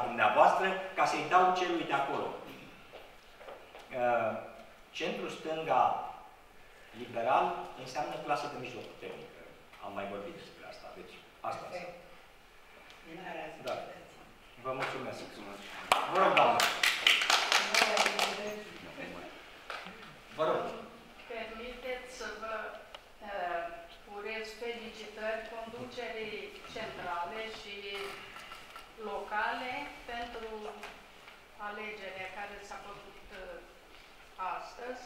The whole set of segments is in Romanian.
dumneavoastră ca să-i dau celui de acolo. Centru stânga liberal înseamnă clasă de mijloc puternică. Am mai vorbit despre asta, deci asta înseamnă. Da. Vă mulțumesc. Vă rog, doamnă. Vă rog. Permiteți să vă urez felicitări conducerii centrale și locale pentru alegerea care s-a făcut astăzi.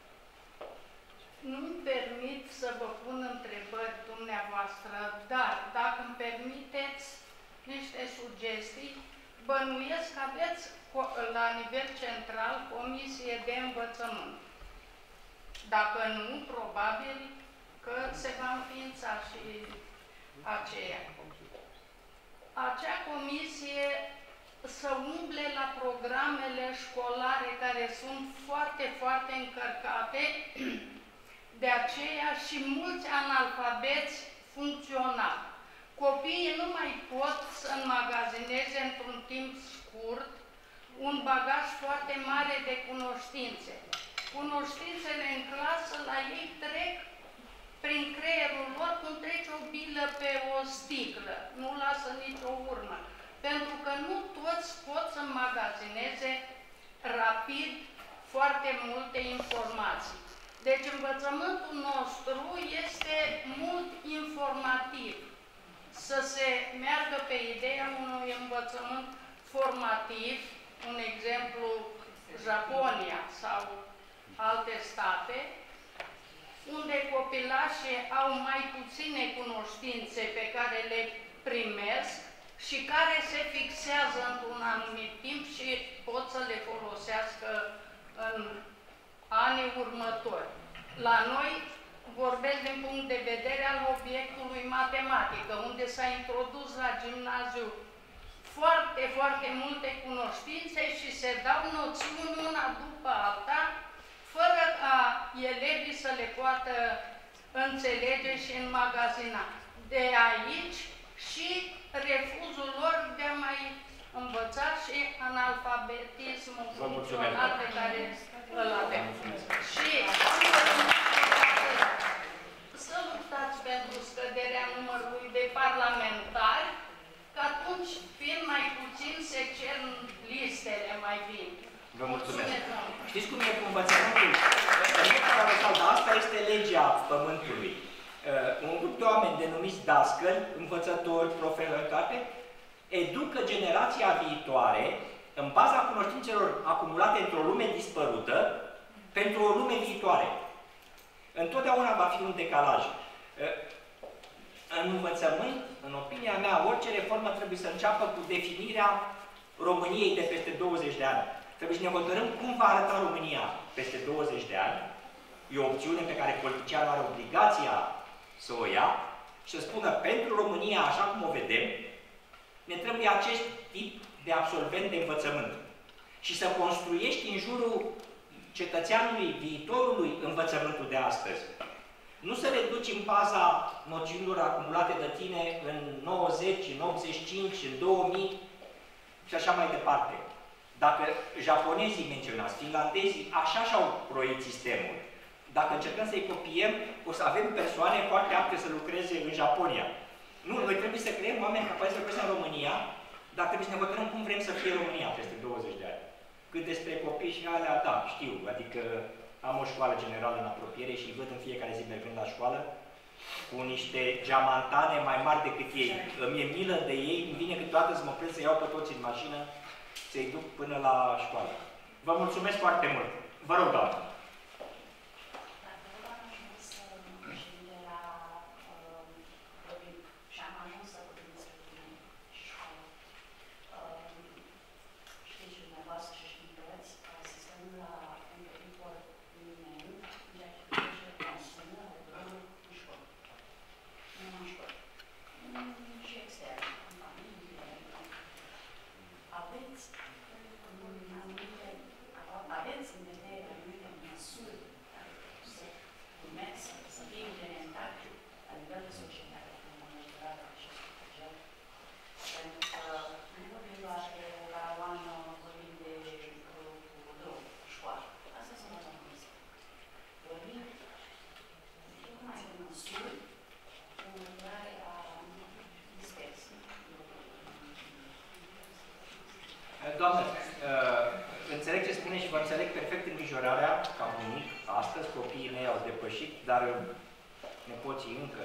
Nu-mi permit să vă pun întrebări dumneavoastră, dar dacă îmi permiteți niște sugestii, bănuiesc că aveți la nivel central comisie de învățământ. Dacă nu, probabil că se va înființa și aceea. Acea comisie să umble la programele școlare care sunt foarte, foarte încărcate, de aceea și mulți analfabeți funcționali. Copiii nu mai pot să înmagazineze într-un timp scurt un bagaj foarte mare de cunoștințe. Cunoștințele în clasă la ei trec prin creierul lor cum trece o bilă pe o sticlă. Nu lasă nicio urmă. Pentru că nu toți pot să înmagazineze rapid foarte multe informații. Deci învățământul nostru este mult informativ. Să se meargă pe ideea unui învățământ formativ, un exemplu Japonia sau alte state, unde copilașii au mai puține cunoștințe pe care le primesc și care se fixează într-un anumit timp și pot să le folosească în anii următori. La noi vorbesc din punct de vedere al obiectului matematică, unde s-a introdus la gimnaziu foarte, foarte multe cunoștințe și se dau noțiuni una după alta, fără ca elevii să le poată înțelege și înmagazina. De aici și refuzul lor de a mai învăța și analfabetismul funcțional pe care îl avem. Și să luptați pentru scăderea numărului de parlamentari, că atunci, fiind mai puțin, se cer listele mai bine. Vă mulțumesc. Știți cum e cu învățământul? Asta este legea Pământului. Un grup de oameni denumiți dascăli, învățători, profesori, educă generația viitoare în baza cunoștințelor acumulate într-o lume dispărută pentru o lume viitoare. Întotdeauna va fi un decalaj. În învățământ, în opinia mea, orice reformă trebuie să înceapă cu definirea României de peste 20 de ani. Trebuie să ne hotărâm cum va arăta România peste 20 de ani. E o opțiune pe care politicianul are obligația să o ia și să spună pentru România, așa cum o vedem, ne trebuie acest tip de absolvent de învățământ. Și să construiești în jurul cetățeanului viitorului învățământul de astăzi. Nu să le duci în baza noțiunilor acumulate de tine în 90, în 85, în 2000 și așa mai departe. Dacă japonezii menționați, finlandezii, așa și-au proiect sistemul. Dacă încercăm să-i copiem, o să avem persoane foarte apte să lucreze în Japonia. Nu, noi trebuie să creăm oameni capaci să lucreze în România, dar trebuie să ne hotărâm cum vrem să fie România peste 20 de ani. Cât despre copii și alea, da, știu, adică am o școală generală în apropiere și îi văd în fiecare zi mergând la școală cu niște geamantane mai mari decât ei. Îmi e milă de ei, îmi vine câteodată să mă opresc să iau pe toți în mașină, să-i duc până la școală. Vă mulțumesc foarte mult. Vă rog, doamnă. Pentru că, în vorbirea Doamnă, înțeleg ce spune și vă înțeleg perfect îngrijorarea, ca bunic. Astăzi copiii mei au depășit, dar nepoții încă.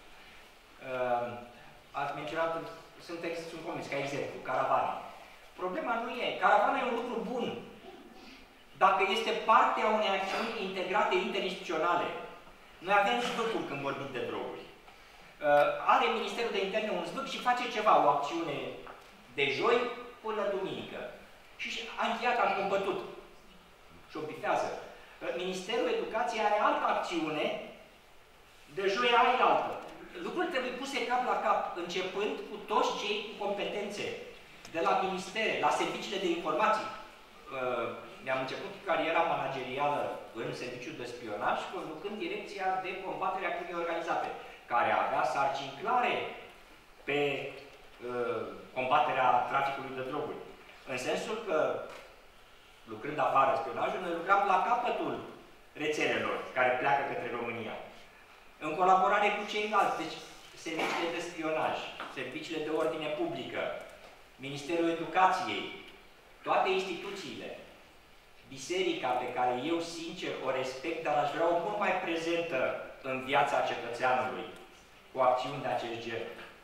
Ați menționat, sunt convins, ca exemplu, caravane. Problema nu e, caravana e un lucru bun. Dacă este parte a unei acțiuni integrate interinstituționale. Noi avem zvâcuri când vorbim de droguri. Are Ministerul de Interne un zvâc și face ceva, o acțiune de joi până duminică. Și a încheiat, a cumpătut. Și o bifează. Ministerul Educației are altă acțiune, de joi are altă. Lucrurile trebuie puse cap la cap, începând cu toți cei cu competențe, de la ministere, la serviciile de informații. Mi-am început cariera managerială în serviciul de spionaj, conducând direcția de combatere a crimei organizate, care avea sarcini clare pe combaterea traficului de droguri. În sensul că, lucrând afară spionajul, noi lucram la capătul rețelelor care pleacă către România. În colaborare cu ceilalți, deci serviciile de spionaj, serviciile de ordine publică, Ministerul Educației, toate instituțiile, biserica pe care eu sincer o respect, dar aș vrea o mult mai prezentă în viața cetățeanului, cu acțiuni de acest gen.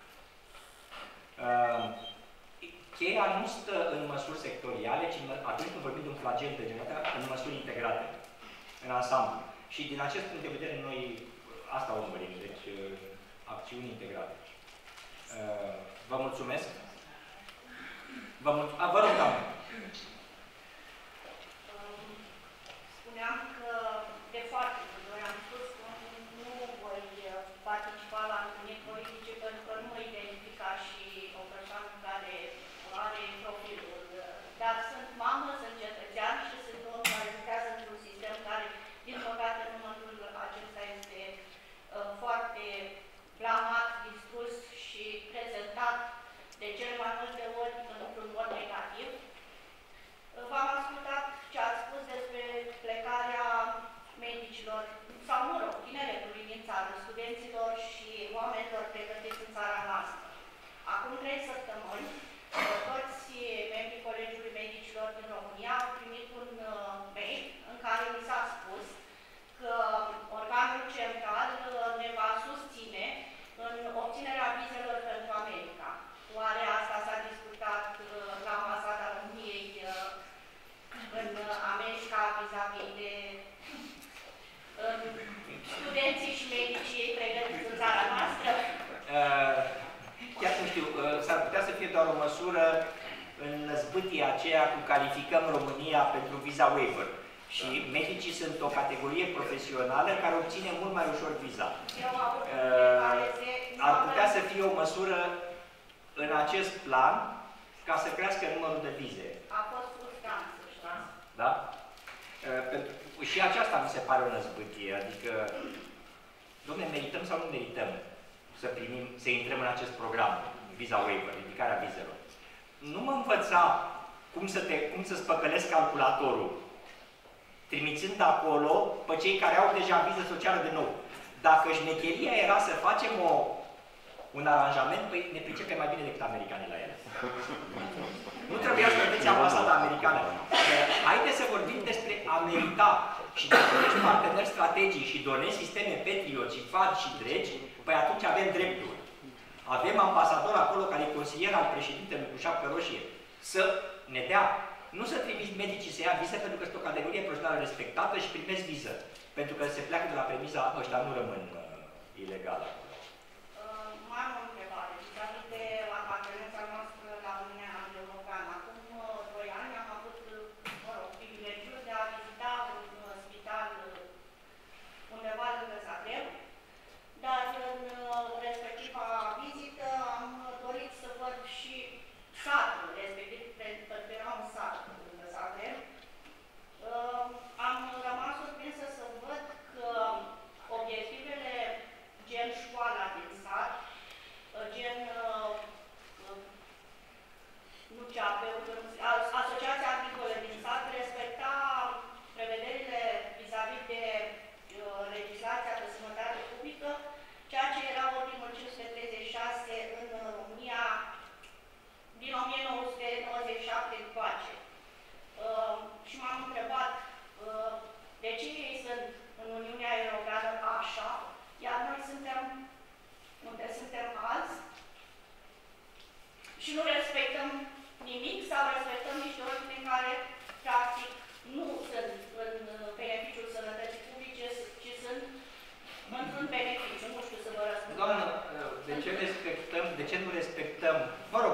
Cheia nu stă în măsuri sectoriale, ci atunci când vorbim de un flagel de genul ăsta, în măsuri integrate, în ansamblu. Și din acest punct de vedere, noi asta urmărim, deci acțiuni integrate. Vă mulțumesc. Vă rog, doamnă. Spuneam că de foarte multe ori am spus că nu voi participa la întâlniri politice pentru că nu mă identific ca și o persoană care are profilul. Dar sunt mamă, sunt cetățean și sunt om care lucrează într-un sistem care, din păcate, numărul acesta este foarte blamat, distrus și prezentat de cele mai multe ori într-un mod negativ. V-am ascultat ce ați spus despre plecarea medicilor, sau, mă rog, tineretului din țară, studenților și oamenilor pregătiți în țara noastră. Acum 3 săptămâni, toți membrii Colegiului Medicilor din România au primit un mail în care mi s-a spus că organul central ne va susține în obținerea vizelor pentru America. Oare asta s-a discutat la ambasada României în America vis-a-vis de studenții și medicii pregătiți în țara noastră? Chiar nu știu, s-ar putea să fie doar o măsură în zbâtia aceea cu calificăm România pentru visa waiver. Și medicii sunt o categorie profesională care obține mult mai ușor viza. Ar putea să fie o măsură în acest plan ca să crească numărul de vize. A fost frustrant, să știți. Da? Și aceasta mi se pare o năzbâtie, adică, dom'le, merităm sau nu merităm să primim, să intrăm în acest program, visa waiver, ridicarea vizelor. Nu mă învăța cum să spăcălesc calculatorul, trimițând acolo pe cei care au deja viză socială de nou. Dacă șmecheria era să facem un aranjament, păi ne pricepem mai bine decât americanii la ele. Nu trebuia să vedeți ambasada americană. Haideți să vorbim despre a merita. Și dacă ești partener strategic și donezi sisteme Patriot și FAD și dregi, păi atunci avem drepturi. Avem ambasador acolo care e consilier al președintelui cu șapcă roșie. Să ne dea. Nu să trimiți medicii să ia viză pentru că este o categorie profesională respectată și primesc viză. Pentru că se pleacă de la premiza ăștia nu rămân ilegală. Mai am o întrebare. Vis-a-vis de apartenența noastră la Uniunea Europeană. Acum 2 ani am avut, mă rog, privilegiul de a vizita un spital undeva lângă Zagreb, dar în respectiva vizită am dorit să văd și satul, respectiv, pentru că era un sat lângă Zagreb. Am rămas surprinsă să văd că obiectivele gen școala din sat, gen Asociația Agricolă din sat respecta prevederile vis-a-vis de legislația de sănătate publică, ceea ce era ordinul 536 în România din 1997 încoace. și nu respectăm nimic sau respectăm niște ordine care, practic, nu sunt în beneficiul sănătății publice, ci sunt în beneficiu. Nu știu să vă răspund. Doamnă, de ce nu respectăm, mă rog,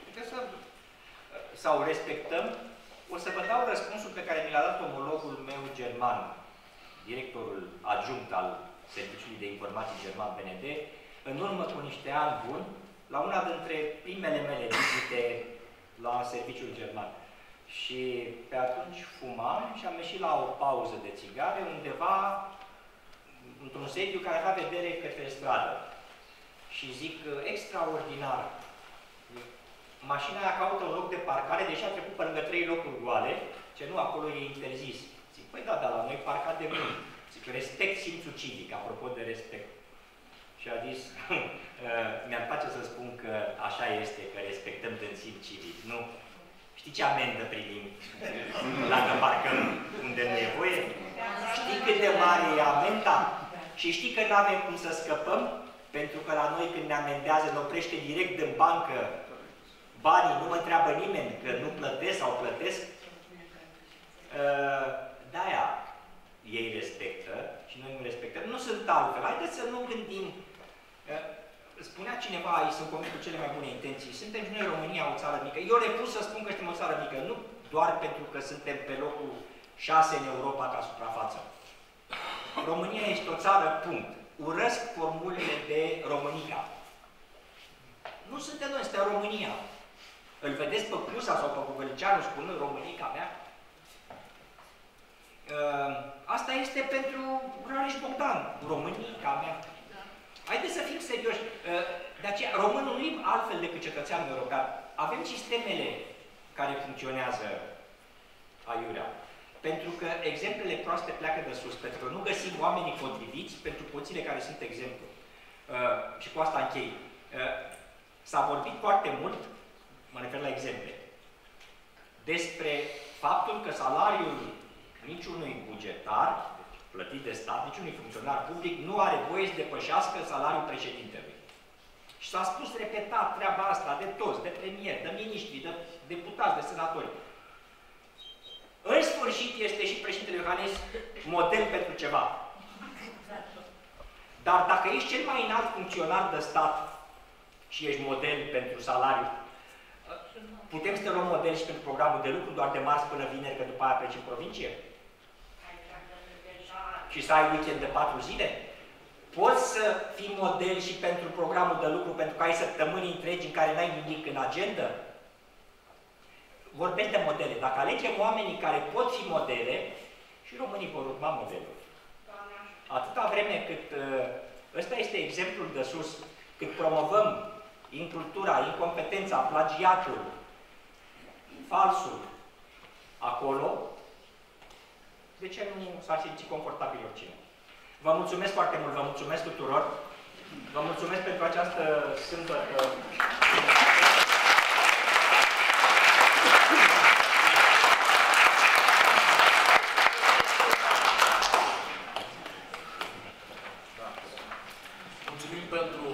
sau respectăm, o să vă dau răspunsul pe care mi l-a dat omologul meu german, directorul adjunct al Serviciului de Informații German BND, în urmă cu niște ani buni, la una dintre primele mele vizite la serviciul german. Și pe atunci fumam și am ieșit la o pauză de țigare undeva într-un sediu care avea vedere către stradă. Și zic, extraordinar, mașina aia caută un loc de parcare, deși a trecut pe lângă 3 locuri goale, ce nu, acolo e interzis. Zic, păi da, dar la noi parcat de mult. Zic, respect simțul civic, apropo de respect. Și a zis, mi-ar place să spun că așa este, că respectăm din simț civic. Nu. Știi ce amendă primim dacă parcăm unde nu e voie? Știi cât de mare e amenda? Și știi că nu avem cum să scăpăm? Pentru că la noi când ne amendează, ne oprește direct din bancă banii, nu mă întreabă nimeni că nu plătesc sau plătesc. De-aia ei respectă și noi nu respectăm. Nu sunt altfel. Haideți să nu gândim. Spunea cineva, aici sunt convins cu cele mai bune intenții, suntem și noi România o țară mică. Eu refuz să spun că suntem o țară mică, nu doar pentru că suntem pe locul 6 în Europa ca suprafață. România este o țară, punct. Urăsc formulele de Românica. Nu suntem noi, suntem România. Îl vedeți pe Cusa sau pe Gugălceanu spunând Românica mea? Asta este pentru Rareș Bogdan, Românica mea. Haideți să fim serioși. De aceea, românul nu e altfel decât cetățeanul european. Avem sistemele care funcționează aiurea. Pentru că exemplele proaste pleacă de sus, pentru că nu găsim oamenii potriviți pentru pozițiile care sunt exemplu. Și cu asta închei. S-a vorbit foarte mult, mă refer la exemple, despre faptul că salariul niciunui bugetar, plătit de stat, niciunui funcționar public, nu are voie să depășească salariul președintelui. Și s-a spus repetat treaba asta de toți, de premier, de miniștri, de deputați, de senatori. În sfârșit este și președintele Iohannis model pentru ceva. Dar dacă ești cel mai înalt funcționar de stat și ești model pentru salariu, putem să te luăm model și pentru programul de lucru doar de marți până vineri, că după aia pleci în provincie? Și să ai weekend de 4 zile? Poți să fii model și pentru programul de lucru, pentru că ai săptămâni întregi în care n-ai nimic în agenda? Vorbesc de modele. Dacă alegem oamenii care pot fi modele, și românii vor urma modelul. Atâta vreme cât ăsta este exemplul de sus, cât promovăm incultura, incompetența, plagiatul, falsul acolo, de ce nu s-ar simți confortabil oricine? Vă mulțumesc foarte mult, vă mulțumesc tuturor, vă mulțumesc pentru această sâmbătă. Mulțumim pentru